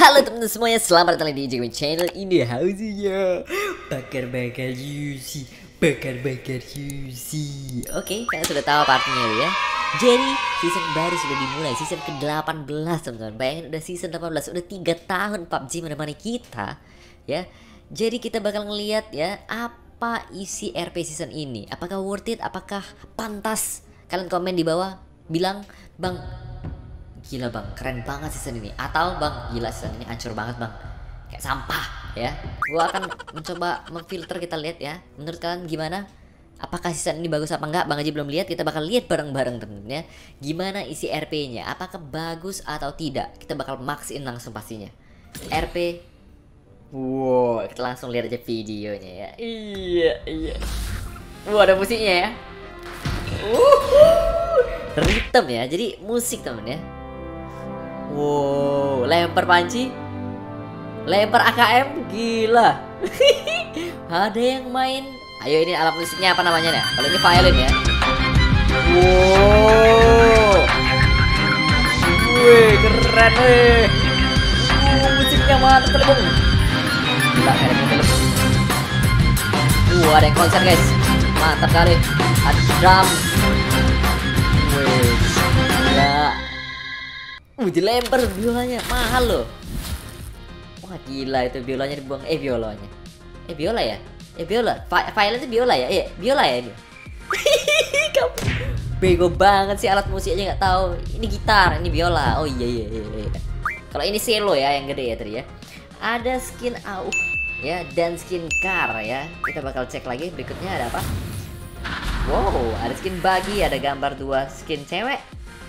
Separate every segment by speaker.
Speaker 1: Halo teman-teman semuanya, selamat datang di Jamin Channel. Ini housenya bakar-bakar Yusi, bakar-bakar Yusi. Oke, kalian sudah tahu partinya ya. Jadi season baru sudah dimulai, season ke-18 teman-teman. Bayangin udah season 18, udah 3 tahun PUBG menemani kita ya. Jadi kita bakal ngeliat ya apa isi RP season ini. Apakah worth it, apakah pantas? Kalian komen di bawah, bilang bang, gila bang, keren banget season ini. Atau bang, gila season ini hancur banget bang, kayak sampah ya. Gua akan mencoba memfilter, kita lihat ya. Menurut kalian gimana? Apakah season ini bagus apa enggak? Bang Haji belum lihat, kita bakal lihat bareng-bareng temen-temen ya. Gimana isi RP-nya? Apakah bagus atau tidak? Kita bakal max-in langsung pastinya. RP. Wow, kita langsung lihat aja videonya ya. Iya. Ada musiknya ya. Rhythm ya, jadi musik temen ya. Wow, lempar panci, lempar AKM, gila. Ada yang main. Ayo, ini alat musiknya apa namanya ya? Kalau ini violin ya. Wow, wih keren wih. Musiknya mantap kali bang. Gila, keren. Ada yang konser guys, mantap kali. Ada drum. Wih, gila. Dilempar biolanya, mahal loh. Wah gila, itu biolanya dibuang. Biolanya. Biola ya? Biola. Violin itu biola ya? Iya, biola ya ini. Kamu bego banget sih, alat musik aja nggak tahu. Ini gitar, ini biola. Oh iya. Kalau ini cello ya, yang gede ya tadi ya. Ada skin AU ya, dan skin car ya. Kita bakal cek lagi berikutnya ada apa. Wow, ada skin buggy, ada gambar 2 skin cewek.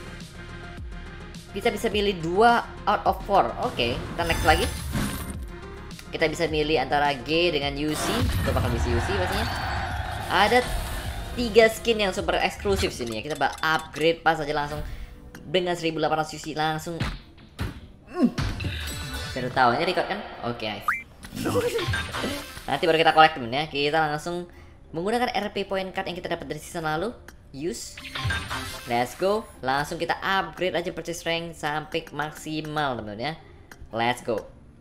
Speaker 1: Kita bisa milih 2 out of 4. Oke, kita next lagi. Kita bisa milih antara G dengan UC. Kita bakal bisa UC pastinya. Ada 3 skin yang super eksklusif sini ya. Kita bakal upgrade pas aja langsung dengan 1800 UC langsung. Baru tahu ini record kan? Oke. Nanti baru kita collect temen ya. Kita langsung menggunakan RP point card yang kita dapat dari season lalu. Use. Let's go. Langsung kita upgrade aja purchase rank sampai maksimal teman-teman ya. Let's go.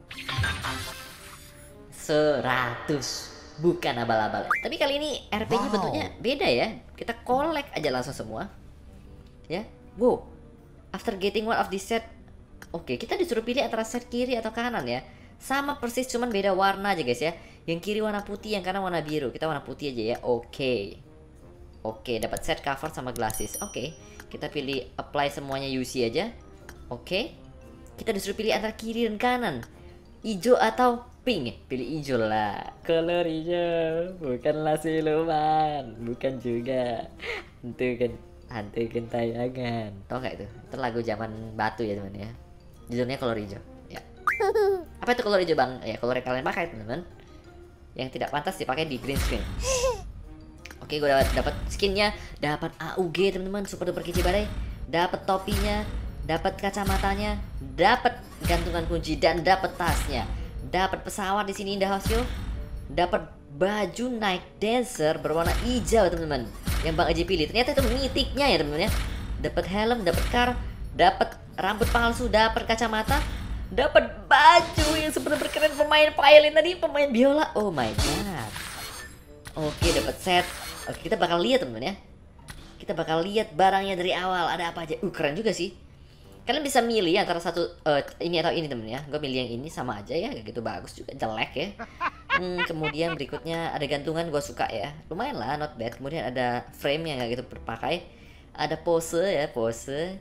Speaker 1: 100. Bukan abal-abal. Tapi kali ini RP-nya bentuknya beda ya. Kita collect aja langsung semua. Ya. Wow. After getting one of this set. Oke, kita disuruh pilih antara set kiri atau kanan ya. Sama persis, cuman beda warna aja guys ya. Yang kiri warna putih, yang kanan warna biru. Kita warna putih aja ya. Oke, dapat set cover sama glasses. Oke, kita pilih apply semuanya UC aja. Oke, kita disuruh pilih antara kiri dan kanan, hijau atau pink. Pilih hijau lah. Color hijau, bukanlah siluman, bukan juga hantu gentayangan. Tau gak itu? Itu lagu zaman batu ya teman ya. Judulnya color hijau. Ya. Apa itu color hijau bang? Ya color yang kalian pakai teman-teman. Yang tidak pantas dipakai di green screen. Oke, gue dapat skinnya, dapat AUG teman-teman, super duper kece badai, dapat topinya, dapat kacamatanya, dapat gantungan kunci dan dapat tasnya, dapat pesawat di sini Indah House, dapat baju night dancer berwarna hijau teman-teman, yang Bang Aji pilih. Ternyata itu mitiknya ya teman-teman ya. Dapat helm, dapat car, dapat rambut palsu, dapat kacamata, dapat baju yang super duper keren. Pemain violin tadi, pemain biola. Oh my god. Oke, dapat set. Oke, kita bakal lihat teman-teman ya. Kita bakal lihat barangnya dari awal ada apa aja. Keren juga sih. Kalian bisa milih antara satu ini atau ini teman ya. Gue milih yang ini, sama aja ya, gak gitu bagus juga, jelek ya. Kemudian berikutnya ada gantungan, gue suka ya. Lumayan lah, not bad. Kemudian ada frame yang gak gitu terpakai. Ada pose ya, pose.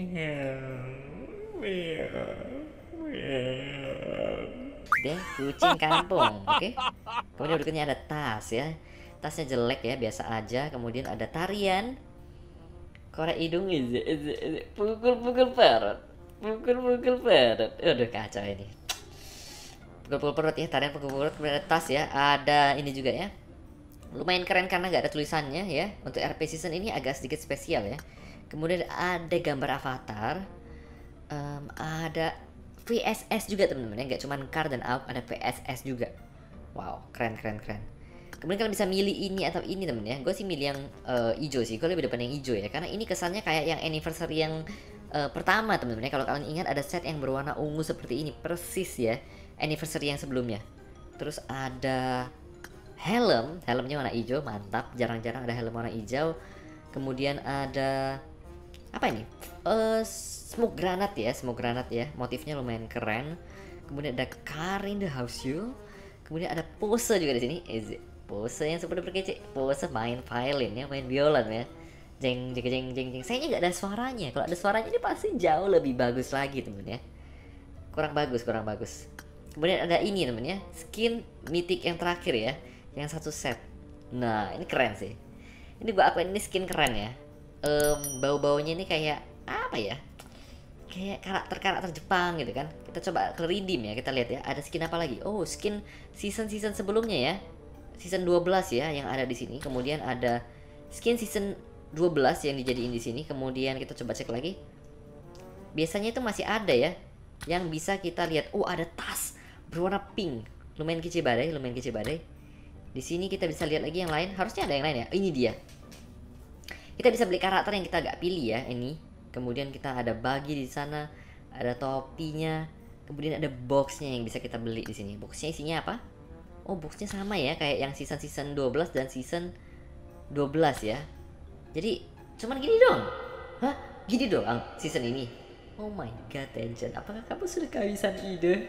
Speaker 1: Deh, kucing kampung, oke. Kemudian berikutnya ada tas ya. Tasnya jelek ya, biasa aja. Kemudian ada tarian, korek hidung, pukul perut, pukul perut. Aduh kacau ini. Pukul perut ya, tarian pukul perut. Kemudian ada tas ya, ada ini juga ya. Lumayan keren karena nggak ada tulisannya ya. Untuk RP season ini agak sedikit spesial ya. Kemudian ada gambar avatar, ada VSS juga teman-teman ya, nggak cuma car dan AUG, ada VSS juga. Wow, keren. Kemudian kalian bisa milih ini atau ini temen ya. Gue sih milih yang hijau sih. Gue lebih depan yang hijau ya, karena ini kesannya kayak yang anniversary yang pertama teman-teman ya, kalau kalian ingat ada set yang berwarna ungu seperti ini persis ya, anniversary yang sebelumnya. Terus ada helmnya warna hijau, mantap, jarang-jarang ada helm warna hijau. Kemudian ada apa ini? Smoke granat ya, motifnya lumayan keren. Kemudian ada car in the house you. Kemudian ada pose juga di sini, pose yang super duper kece, pose main violin ya, main biola ya. Jeng jeng jeng jeng jeng. Sayangnya nggak ada suaranya. Kalau ada suaranya ini pasti jauh lebih bagus lagi temen ya. Kurang bagus. Kemudian ada ini temen ya, skin mythic yang terakhir ya, yang satu set. Nah ini keren sih. Ini gua akuin ini skin keren ya. Bau-baunya ini kayak apa ya? Kayak karakter Jepang gitu kan. Kita coba ke redeem ya, kita lihat ya. Ada skin apa lagi? Oh skin season sebelumnya ya. Season 12 ya yang ada di sini. Kemudian ada skin season 12 yang dijadiin di sini. Kemudian kita coba cek lagi. Biasanya itu masih ada ya yang bisa kita lihat. Oh ada tas berwarna pink, lumayan kece badai. Di sini kita bisa lihat lagi yang lain. Harusnya ada yang lain ya. Ini dia. Kita bisa beli karakter yang kita gak pilih ya ini. Kemudian kita ada bagi di sana, ada topinya. Kemudian ada boxnya yang bisa kita beli di sini. Boxnya isinya apa? Oh boxnya sama ya kayak yang season 12 dan season 12 ya. Jadi cuman gini dong. Hah? Gini dong season ini. Oh my god Tenchen, apakah kamu sudah kehabisan ide?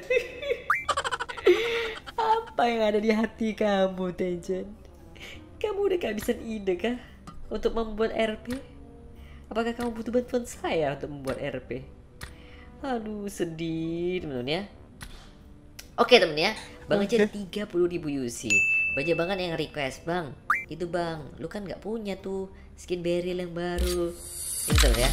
Speaker 1: Apa yang ada di hati kamu Tenchen? Kamu udah kehabisan ide kah untuk membuat RP? Apakah kamu butuh bantuan saya untuk membuat RP? Aduh sedih temen-temen ya. Oke temen ya, Bang aja 30.000 UC. Banyak banget yang request, Bang. Itu Bang, lu kan nggak punya tuh skin Beryl yang baru. Ini temen ya.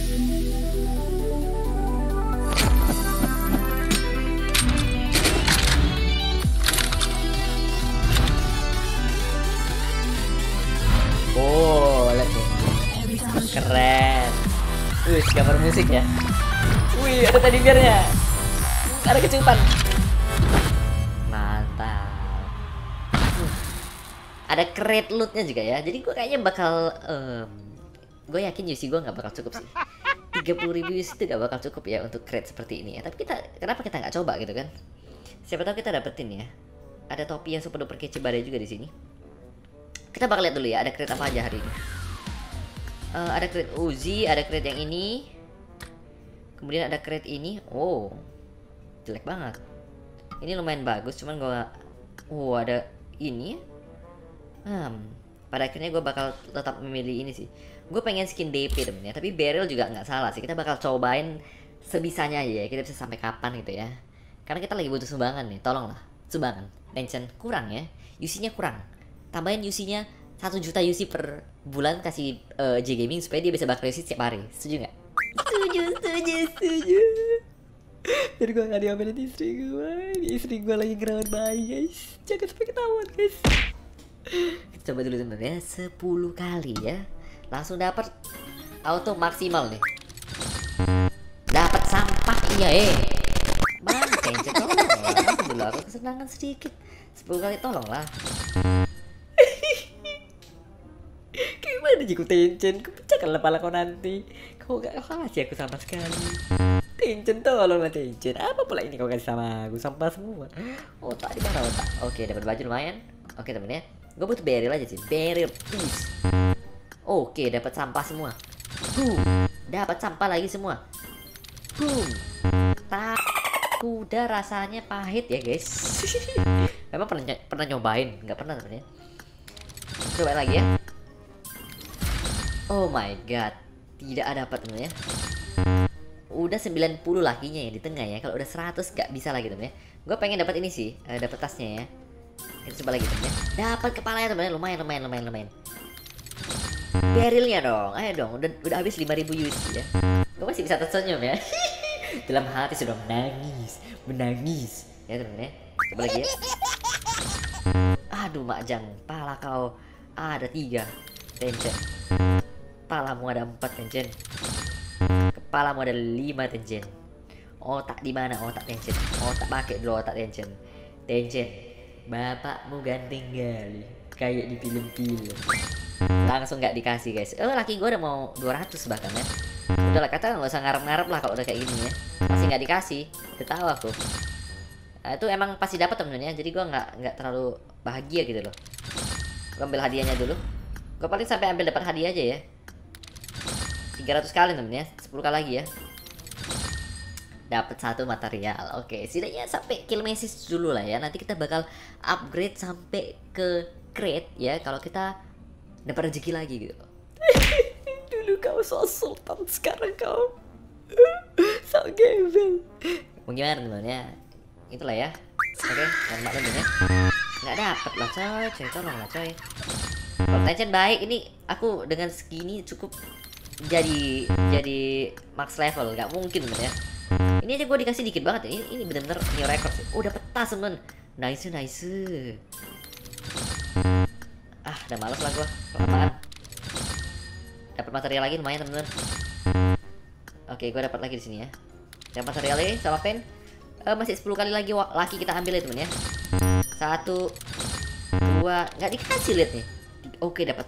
Speaker 1: Oh, lihat nih. Keren. Gambar musik ya. Wih, ada teddy bear-nya. Ada kecupan. Mantap. Ada crate loot-nya juga ya. Jadi gue kayaknya bakal gue yakin UC gue nggak bakal cukup sih. 30.000 UC itu gak bakal cukup ya untuk crate seperti ini ya. Tapi kenapa kita nggak coba gitu kan? Siapa tahu kita dapetin ya. Ada topi yang super duper kece badai juga di sini. Kita bakal lihat dulu ya, ada crate apa aja hari ini. Ada crate Uzi, ada crate yang ini. Kemudian ada crate ini. Oh, jelek banget. Ini lumayan bagus, cuman gue ada ini. Pada akhirnya gue bakal tetap memilih ini sih. Gue pengen skin DP temen ya, tapi Beryl juga nggak salah sih. Kita bakal cobain sebisanya aja ya. Kita bisa sampai kapan gitu ya. Karena kita lagi butuh sumbangan nih, tolonglah sumbangan. Tension kurang ya, UC-nya kurang. Tambahin UC-nya 1 juta UC per bulan, kasih J Gaming supaya dia bisa bakal UC setiap hari. Setuju nggak? Setuju. Biar gue gak diomelin istri gue. Istri gue lagi ngerawat bayi guys. Jangan sampai ketahuan guys. Kita coba dulu teman ya, 10 kali ya. Langsung dapat auto maksimal nih. Dapat sampah iya Bang, Tenchen tolonglah. Dulu aku kesenangan sedikit. 10 kali tolonglah. Gimana jika Tenchen? Kupecahkan kepala kau nanti. Kau gak kasih aku sama sekali. Tenchen tolonglah Tenchen. Apa pula ini kau kasih sama aku? Sampah semua. Otak di mana otak? Oke, dapat baju lumayan. Oke temen ya. Gue butuh Beryl aja sih. Beryl please. Oke, dapat sampah semua. Dapat sampah lagi semua. Kuda rasanya pahit ya guys. Memang pernah nyobain? Nggak pernah temen ya. Coba lagi ya. Oh my god, tidak ada apa temen ya. Udah 90 lakinya ya di tengah ya. Kalau udah 100 gak bisa lagi temen ya. Gue pengen dapat ini sih, dapat tasnya ya. Kita coba lagi temen ya. Dapat kepalanya temen ya, lumayan. Berylnya dong, ayo dong. Udah habis 5.000 UC ya. Gue masih bisa tersenyum ya. Dalam hati sudah menangis. Ya temen ya. Coba lagi ya. Aduh Makjang, pala kau ada 3 Tenchen. Kepalamu ada 4 Tenchen. Kepalamu ada 5 Tenchen. Otak di mana otak Tenchen? Otak pakai dulu otak Tenchen. Tenchen, bapakmu ganteng kali, kayak di film-film. Langsung nggak dikasih guys. Laki gue udah mau 200 bahkan ya. Udah lah, kata nggak usah ngarep-ngarep lah kalau udah kayak gini ya. Pasti nggak dikasih, udah tahu aku. Nah, itu emang pasti dapat temen-temen ya. Jadi gua nggak terlalu bahagia gitu loh. Gua ambil hadiahnya dulu. Gua paling sampai ambil dapat hadiah aja ya. 300 kali temen ya, 10 kali lagi ya. Dapat satu material. Oke, setidaknya sampai kill message dulu lah ya. Nanti kita bakal upgrade sampai ke crate ya kalau kita dapat rezeki lagi gitu. Dulu kau so sultan, sekarang kau so gembel. Mau gimana teman ya? Itulah ya. Oke, dan maklum ya. Nggak dapat lah coy, tolong lah coy. Tension baik, ini aku dengan segini cukup jadi max level, nggak mungkin temen ya. Ini aja gue dikasih dikit banget ya. Ini bener-bener new record sih. Oh, dapet tas temen. Nice. Ah, udah males lah gue kelamaan. Dapat material lagi lumayan temen-temen. Oke, gue dapat lagi di sini ya. Dapat materialnya sama pen. Masih 10 kali lagi laki kita ambil ya temen ya. 1 2, nggak dikasih lihat nih. Oke, dapat.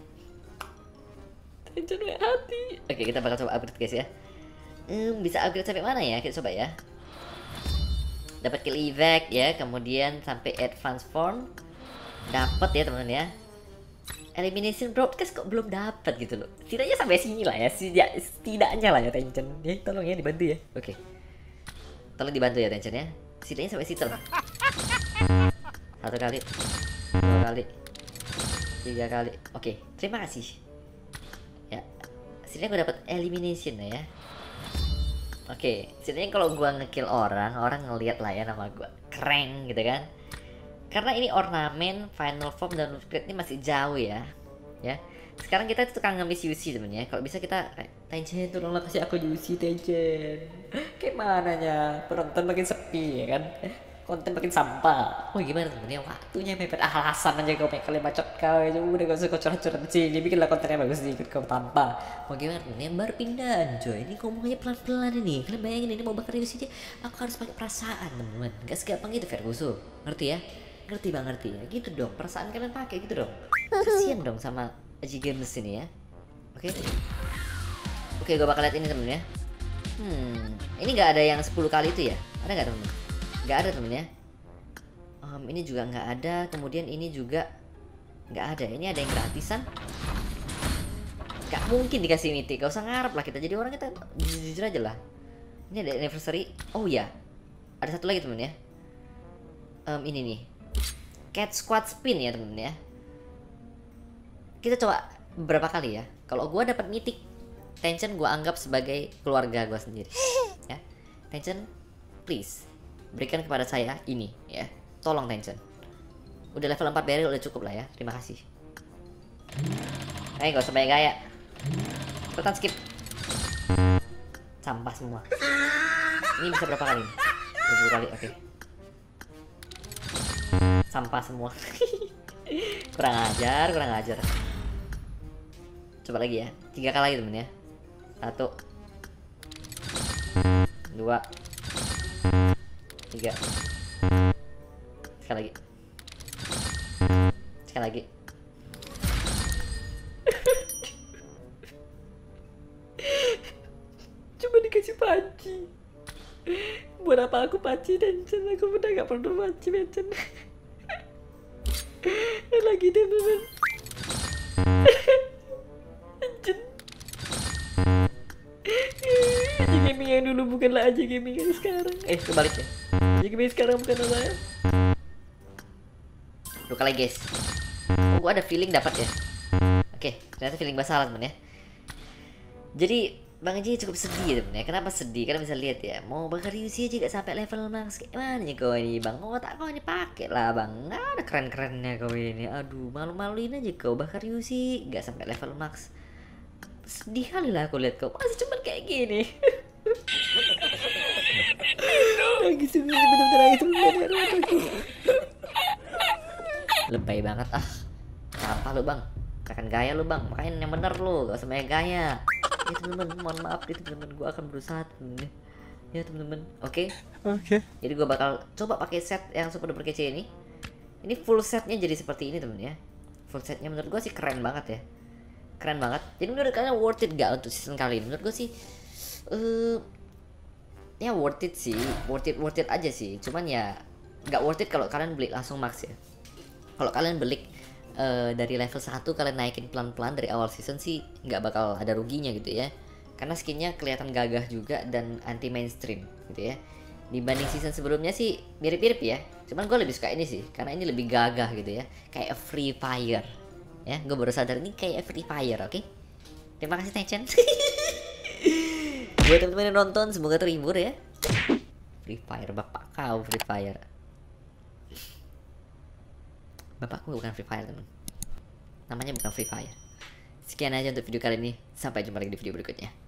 Speaker 1: Tension hati. Oke, kita bakal coba upgrade guys ya. Bisa upgrade sampai mana ya? Kita coba ya. Dapat kill evac ya, kemudian sampai advance form. Dapat ya teman-teman ya. Elimination broadcast kok belum dapat gitu loh. Setidaknya sampai sini lah ya. Setidaknya lah ya Tension. Ya, tolong ya dibantu ya. Oke. Tolong dibantu ya Tension ya. Setidaknya sampai situ lah. 1 kali, 2 kali, 3 kali. Oke, terima kasih. Ya. Setidaknya gue dapat elimination lah ya. Oke, setidaknya kalau gua ngekill orang ngeliat lah ya nama gua keren gitu kan. Karena ini ornamen, final form dan upgrade ini masih jauh ya. Ya. Sekarang kita tukang ngemis UC temen ya. Kalau bisa kita Tension tolonglah kasih aku UC Tension. Kayak mananya penonton makin sepi ya kan. Konten makin sampah. Oh gimana temen ya, waktunya mepet alasan aja kau kalian bacot kau ya. Udah gak usah kau curhat-curhat sini, bikinlah kontennya bagus sedikit kau tanpa. Mau gimana temen ya, baru pindahan coy. Ini ngomongnya pelan-pelan ini. Kalian bayangin ini mau bakar UC aja, aku harus pakai perasaan temen-temen. Gak segampang gitu Ferguson. Ngerti ya? Ngerti bang, ngerti ya. Gitu dong, perasaan kalian pakai gitu dong. Kasian dong sama Aji Games ini ya. Oke. Oke, gue bakal lihat ini temen ya. Ini gak ada yang 10 kali itu ya? Ada gak temen? Gak ada temen ya. Ini juga nggak ada. Kemudian ini juga nggak ada. Ini ada yang gratisan. Gak mungkin dikasih mythic. Gak usah ngarep lah kita. Jadi orang kita jujur aja lah. Ini ada anniversary. Oh ya, ada satu lagi temen ya. Ini nih, Cat Squad Spin ya temen ya. Kita coba beberapa kali ya. Kalau gue dapat mythic, Tension gue anggap sebagai keluarga gue sendiri. Ya, Tension, please berikan kepada saya ini ya. Tolong Tension. Udah level 4 barrel udah cukup lah ya. Terima kasih. Ayo gak usah banyak gaya. Cepetan skip. Sampah semua. Ini bisa berapa kali? 20 kali, oke. Sampah semua. Kurang ajar. Coba lagi ya. 3 kali lagi temen ya. 1 2 3. Sekali lagi. Cuma dikasih panci. Buat apa aku panci Tension? Aku udah gak perlu panci Tension. Lagi deh temen. Aja gaming yang dulu bukanlah aja gaming yang sekarang. Kebalik ya. Aja gaming sekarang bukan apa ya. 2 kali guys. Oh, gua ada feeling dapat ya. Oke, ternyata feeling gua salah temen ya. Jadi Bang Eji cukup sedih temen ya. Kenapa sedih? Karena bisa lihat ya, mau bakar UC aja gak sampai level max. Gimana nih kau ini bang? Oh tak kau ini pakai lah bang. Nggak ada keren-kerennya kau ini. Aduh, malu-maluin aja kau bakar UC gak sampai level max. Sedih kali lah aku lihat kau masih cuman kayak gini. Lagi sungguh bener-bener lagi sungguh. Lebay banget ah. Apa lu bang? Akan gaya lu bang. Makanya yang bener lu, gak usah banyak gaya. Ya temen-temen, mohon maaf nih temen-temen, gue akan berusaha temen-temen. Ya temen-temen, oke? Jadi gue bakal coba pakai set yang super duper kece ini. Ini full setnya jadi seperti ini temen ya. Full setnya menurut gue sih keren banget ya. keren banget. Jadi menurut kalian worth it gak untuk season kali ini? Menurut gue sih ya worth it sih, worth it aja sih. Cuman ya nggak worth it kalau kalian beli langsung max ya. Kalau kalian beli dari level 1 kalian naikin pelan-pelan dari awal season sih nggak bakal ada ruginya gitu ya. Karena skinnya kelihatan gagah juga dan anti mainstream gitu ya. Dibanding season sebelumnya sih mirip-mirip ya. Cuman gue lebih suka ini sih karena ini lebih gagah gitu ya. Kayak Free Fire. Ya, gue baru sadar ini kayak Free Fire, oke? Terima kasih Taichan. Buat teman-teman yang nonton semoga terhibur ya. Free Fire, bapak kau Free Fire. Bapakku bukan Free Fire teman. Namanya bukan Free Fire. Sekian aja untuk video kali ini. Sampai jumpa lagi di video berikutnya.